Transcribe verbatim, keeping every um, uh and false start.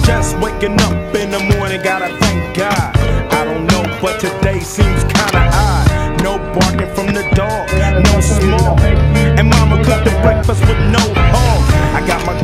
Just waking up in the morning, gotta thank God. I don't know, but today seems kinda odd. No barking from the dog, no small. And mama cooked the breakfast with no hog. I got my